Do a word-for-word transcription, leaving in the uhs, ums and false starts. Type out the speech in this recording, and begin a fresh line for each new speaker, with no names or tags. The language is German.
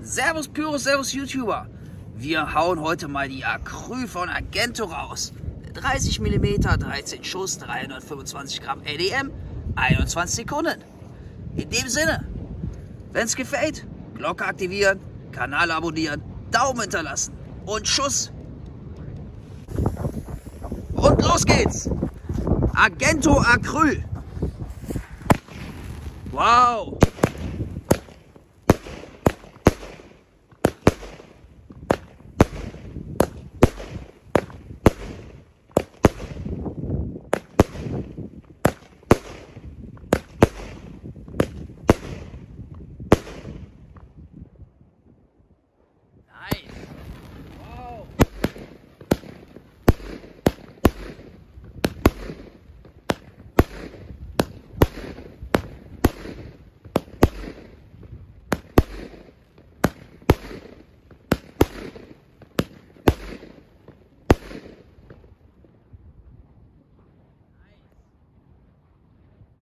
Servus Pyros, Servus YouTuber. Wir hauen heute mal die Acryl von Argento raus. dreißig Millimeter, dreizehn Schuss, dreihundertfünfundzwanzig Gramm A D M, einundzwanzig Sekunden. In dem Sinne, wenn es gefällt, Glocke aktivieren, Kanal abonnieren, Daumen hinterlassen und Schuss. Und los geht's! Argento Acryl. Wow!